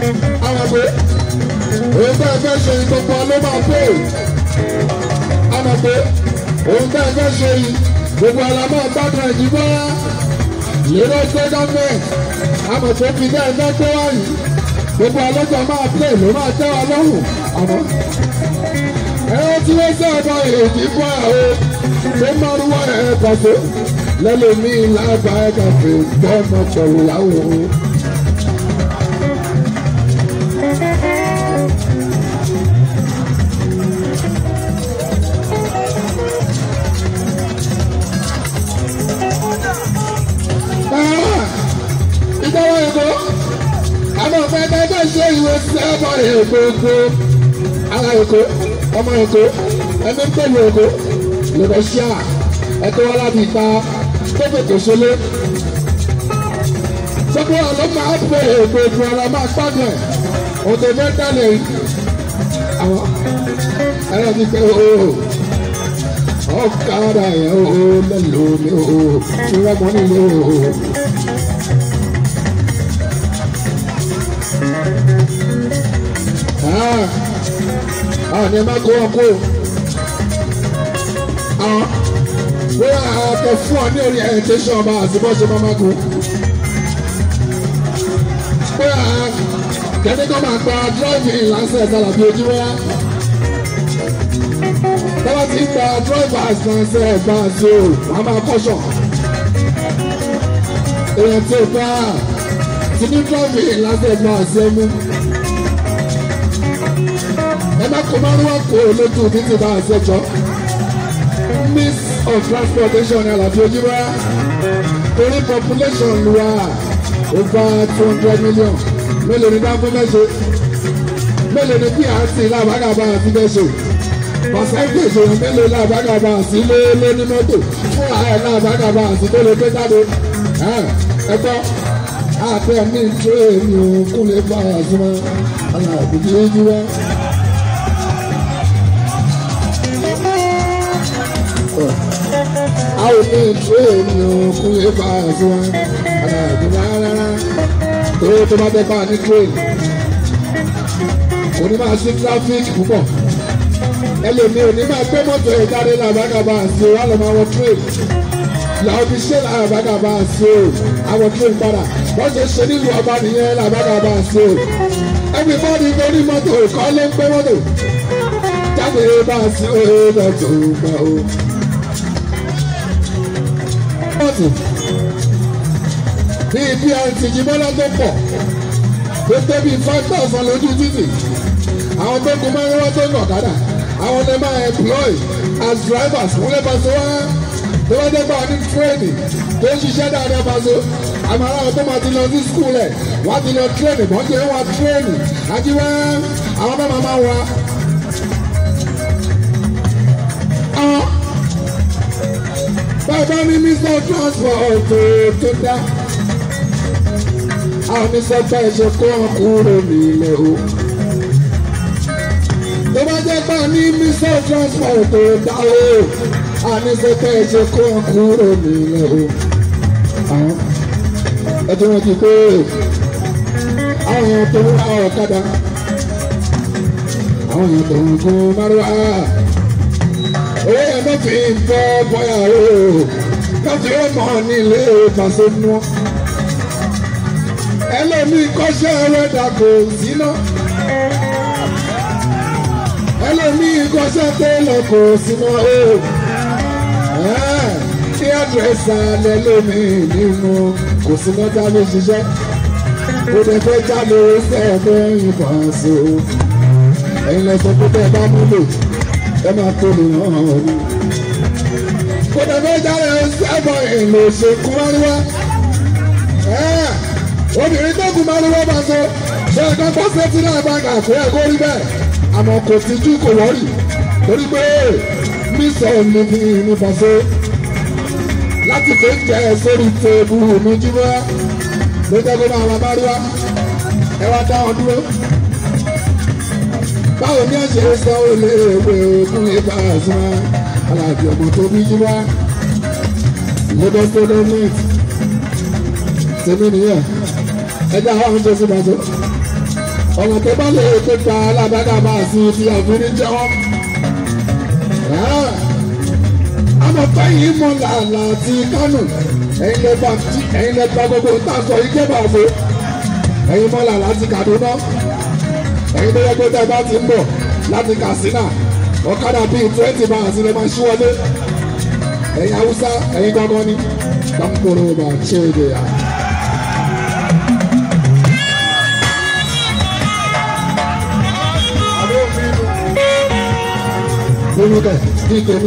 àwọn pé òun bẹ́ẹ̀ fẹ́ ṣe gbogbo ló máa pè àwọn pé òun bẹ́ẹ̀ fẹ́ ṣe gbogbo alamọ́ gbádùn ẹ̀jú bá lérò ṣe gọ́ọ̀mẹ̀ntì àmọ̀ tó fi dẹ́ ẹ̀fẹ́ tó wáyé gbogbo alọ́jọ́ máa pè ló máa tẹ́ wa lọ́rùn àmọ́ ẹ̀rọ tí wọ́n sábà èdè fún àwọn tó máa rúwọ́ ẹ̀ pàṣẹ lẹ́lòmí lágbàá kàfé gbọ́mọ pẹ̀lú láwọn. Ìjọba Èkó àmọ́ fẹ́ẹ́ ṣe ìwé sẹ́ẹ̀bọ̀ Èkó ara Èkó ọmọ Èkó ẹni pẹ̀lú Èkó lọ́dọ̀ ṣíà ẹ̀kọ́ wọn láti ìta tó fètò ṣẹlẹ̀ gbogbo ọ̀lọ́ máa pè Èkó ìfún ọ̀la máa gbádùn ẹ̀ òtò mẹ́ta lè àwọn ẹ̀rọ ti pẹ́ ọ̀kadà yẹn mélòó ni ìrẹ́mọ̀ nílé ní ẹ má kó wọn kó bóyá àtẹ fún ọ ní orientation ọba àti bọ́sẹ̀ máa máa kó bóyá kẹ́kẹ́ máa gba driving license àlàbí ojú wá tọ́wọ́ ti gba driver's license bá a ṣe o wọ́n máa kọ́ṣọ̀ èèyàn tí ó bá ti ní driving license bá a ṣe mú. Ẹ má kó máa ń wá kó lójú títí bá a ṣẹjọ́. Means of transportation ni àlàbí ojúbá. Torí population lu wa over 200 million. Mélòó ni dáńgó mẹ́ṣe? Mélòó ni PRC làbágàbá àti mẹ́ṣe? Percentage òun mélòó làbágàbá àti lé ní mọ́tò? Fúnra ẹ̀ làbágàbá àti tó lè gbé jáde. Ẹ gbọ́, àtẹ ní tírèènì òkúlé bá a súnmọ́ àlàbí ojúbá. Àwọn ní tírèènì òkúlé bá a súnmọ́ àlàbí rárá. Torí tó bá tẹ́ bá a ní tírèènì. Òní máa ṣí tráfíìkì púpọ̀. Ẹlòmí òní máa gbé mọ́tò ẹ̀ jáde làbágàbá àti wà lọ́ máa wọ tírèènì. Làwọn fi ṣe làbágàbá àti àwọn tírèènì padà. Wọ́n ṣe nílùú ọba nìyẹn làbágàbá àti everybody lórí mọ́tò kọ́ ló ń gbé mọ́tò. Jáde bá a sí lọ́tò gbà ó. Mọ́tò ní ibi àti ìjìbọ́lá tó pọ̀ tó tóbi 5,000 lójú títì. Àwọn tó kún máa ń wá tó ń ọ̀kadà. Àwọn lè máa employ as drivers wọ́n lè bá so wá. Tó bá dé bá a ní tírénì tó ń ṣiṣẹ́ dáadáa bá so. Àmọ́ àwọn tó máa ti lọ sí skul ẹ̀ wọ́n ti lọ tírénì wọ́n ti ń wá tírénì. Àjíwá àwọn náà máa wá. Bàbá mi Mr. Transport tó dá. Àwọn mi sọ pé ẹ̀ṣẹ̀ kó wọn kúrò nílẹ̀ o. Tó bá jẹ́ pé ní Mr. Transport tó dá o. Àwọn mi sọ pé ẹ̀ṣẹ̀ kó wọn kúrò nílẹ̀ o. Ẹ tí wọ́n ti pé àwọn èèyàn tó ń wá ọ̀kadà. Àwọn èèyàn tó ń gún márùwá. Owó yẹn ló fi ń bọ́ bọ́yà o. Láti ó mọ̀ nílé ìfàṣẹ nù. Ẹlòmíì kọ́ṣẹ́ ẹlẹ́dà kò síná. Ẹlòmíì kọ́ṣẹ́ tẹ́lẹ̀ kò síná o. Kí àdírẹ́sà lẹ́lòmíì nínú kò síná jáde ṣiṣẹ́. Ó lè fẹ́ jáde sẹ́ẹ̀fẹ́ ìfàṣẹ o. Ẹ̀yin lẹ sọ pé bẹ́ẹ̀ bá múlò ẹ máa tó lè hàn án rí. Kò lè fẹ́ jáde sẹ́ẹ̀fẹ́ ìlò ṣèkú wáríwá. Obìnrin tó kù máa ń wọ́n bá so ṣe ẹ̀ka bọ́sẹ̀ tí náà bá kà fún ẹ̀kọ́ rí bẹ́ẹ̀ àmọ́ kò ti jú kò wọ́rì torí pé mísọ̀ ní fi ní bàṣẹ láti fi ń jẹ sórí teebu mi jíwá ló jẹ́ kó máa bá rí wá ẹ wá dá wọn dúró. Báwo ni ẹ ṣe sọ olè èwe òkun ìgbà àṣà aláàbí ọmọ tó bí jíwá Lagos State Government tèmi nìyẹn. Ẹja àwọn oúnjẹ sí bàtò. ọ̀nà tó bá lè tó ta alábàdà máa sí ti àfihàn jẹ́wọ́. àmọ́ fẹ́yìn mọ́ làlà àti Kánò ẹ̀yin lẹ́gbà gbogbo táṣọ ìjọba àbò ẹ̀yin mọ́ làlà àti Kaduna ẹ̀yin tó yẹ pé tẹ́ bá ti ń bọ̀ láti Katsina ọ̀kadà bíi 20 miles lè máa ṣíwọlé ẹ̀yin Haúsá ẹ̀yin gbọ́ngàn ni dáńkòrò bá ṣe é dè yà. Nínú kẹ̀ ní tèmi.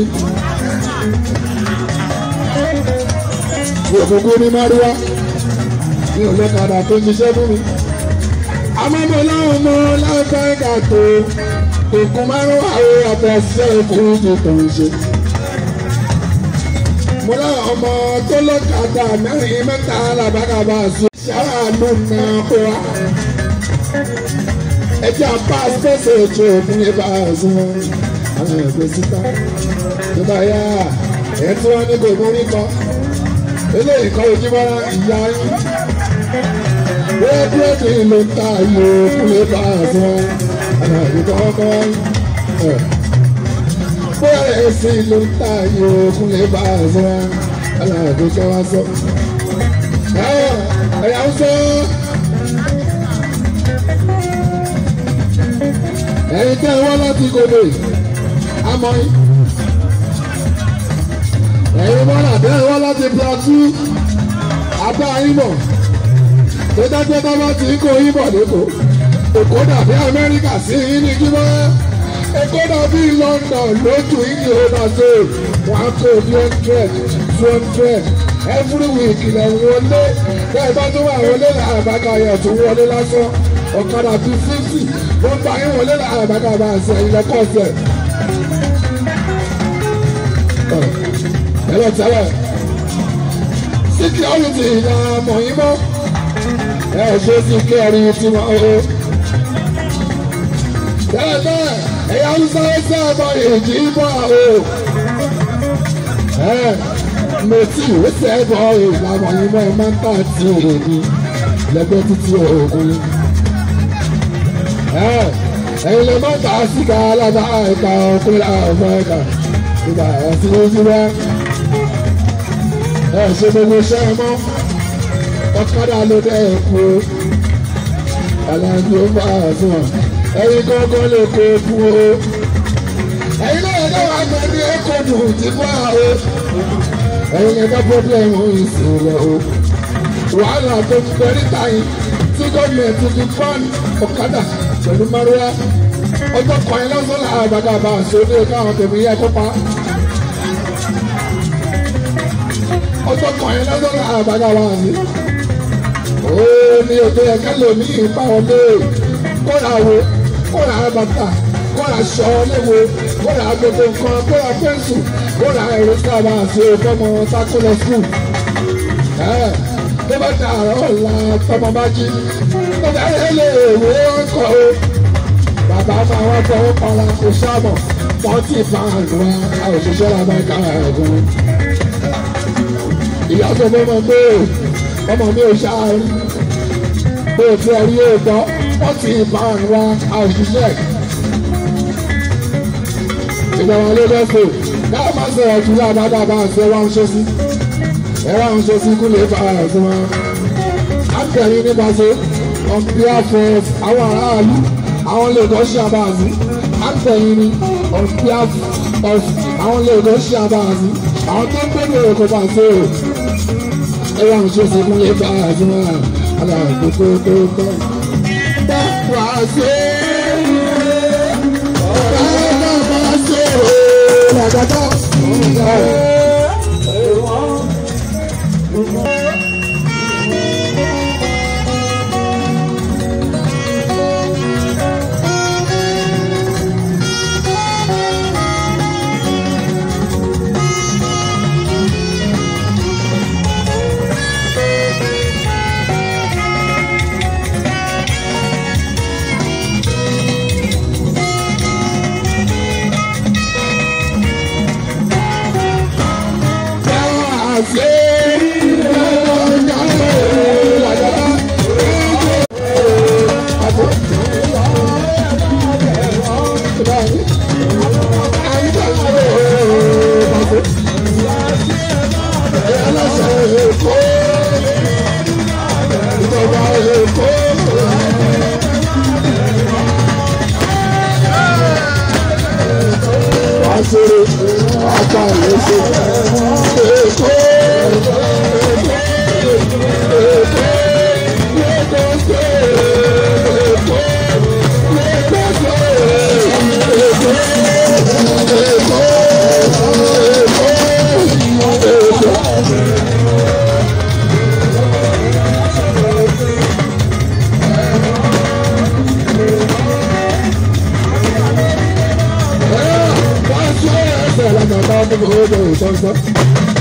Òkùnkùn ní Márúwá ní ọlọ́kadà tó ń ṣiṣẹ́ fún mi. Àmọ́ mo láwọn ọmọ láìpẹ́ ìgbà tó òkun Márúwá ó àtẹ̀sẹ̀ òkun ti tó ń ṣe. Mo láwọn ọmọ tó lọ́kadà mẹ́rin mẹ́ta alábàgàbà sí ṣáà ló na kó wa. Ẹ jẹ́ àpá àṣẹṣe ètò òkun yẹn bá a sún àwọn ẹgbẹ́ síta tó bá yá ẹ̀ tí wọ́n ní kò mórí kan eléyìí kan Ojúmọ́ra ìyá yín búrẹ́dì ló ń ta ayò kúlẹ̀ bá a sún àwọn ẹgbẹ́ kọ́kọ́ búrẹ́dì ló ń ta ayò kúlẹ̀ bá a sún àwọn ẹgbẹ́ kọ́kọ́ sọ. ẹ̀yà ń sọ ẹ̀yin tẹ́ ẹ wá láti gòdè àmọ́ ẹ̀yin mọ́nà bẹ́ẹ̀ wá láti Plateau abá ìmọ̀ tó dájọ́ tó bá ti ń kó ìmọ̀ lẹ́kọ̀ọ́ Èkó dàbí Amẹ́ríkà sí ní kíbọ́ Èkó dàbí London lójú ìdí òdàdó wọn kò 200 every week ilẹ̀ wọlé bẹ́ẹ̀ bá tó wà wọlé làbàkàyọ̀ tó wọlé lásán ọ̀kadà bíi 50 ló ń bá yín wọlé làbàkàbà àti ẹ̀yìn lẹ́kọ̀ọ́sẹ̀. Hello, tẹ́lẹ̀ security ìyá mọ̀yìn mọ́ ẹ ṣe security tí wọ́n ó tẹ́lẹ̀ ẹ̀yà Hausa ẹsẹ̀ ẹ̀bọ̀ èjì bọ̀ ó mẹtí ẹsẹ̀ ẹ̀bọ̀ ìlà mọ̀yìn mọ́ ẹ máa ń tà tí òògùn lẹ́gbẹ́ títí òògùn ẹ̀yin lè má tà síkà alábà ẹ̀ka ọ̀pẹ̀lá ọ̀fọ̀ ẹ̀ka ìgbà ẹ̀sìn ojú rẹ̀. Ṣe gbogbo iṣẹ́ ẹ mọ́ ọ̀kadà ló dé ẹ̀kú aláǹdí ó bá a fún ọ ẹ̀yin gángan lè kó fún o ẹ̀yin náà yẹ wàá gbẹ ní ẹ̀kọ́ dùn tí bá a o ẹ̀yin yẹ ká pọ́blẹ́mù ìṣòro o wàhálà tó ń bẹ níta yìí tí gọ́ọ̀mẹ̀ntì ti fún ọ̀kadà pẹ̀lú Márúwá ọjọ́ kan ẹ̀ lọ́sọ̀ọ́ làbàgàbà àṣọdé káwọn tèmi yẹ kópa. Ọjọ́ kan yẹn lọ́dọ̀ àbájá wa ni. Ó ní ètò ẹ̀kẹ́ lòmí ìpàwọlé kóra wo kóra bàtà kóra aṣọ léwo kóra gbogbo nǹkan kóra pẹ́ńsù kóra ẹ̀rọ sábà àti ọmọ sákúlẹ̀ skul. Tó bá ta àrọ́ ọ̀la tọmọ bá jí tó bá yẹ lè wé ọkọ̀ o. Bàbá máa wá fọwọ́ para kò sábọ̀ 40 pounds wa a ò ṣiṣẹ́ la máa ká ẹ̀gbọ́n. Ìyá tó fẹ́ mọ̀ pé ọmọ mi ò ṣáárí pé o ti ẹ̀rí èèkọ́ 40 pounds wa a ò ṣiṣẹ́. Ìjọba ló bẹ́ fò káà máa sọ̀rọ̀ jù lábàdà bá àṣẹ wa ń ṣe sí. Ẹ̀rọ ń ṣe sí kú lè fa ẹ̀sùn wọn. Àtẹ̀yìn nípa ṣe on behalf of àwọn aráàlú àwọn Lagos ṣàbàzí. Àtẹ̀yìn ni on behalf of àwọn Lagos ṣàbàzí. Àwọn tó ń gbẹ́dọ̀ èkó bá ṣe o. Ẹ̀rọ ń ṣe sí kú lè fa ẹ̀sùn wọn. Aláàbò tó tọ́. Bá wà ṣe bá ṣe o. Làgàtà. níbo odò ìtọ́sọ́.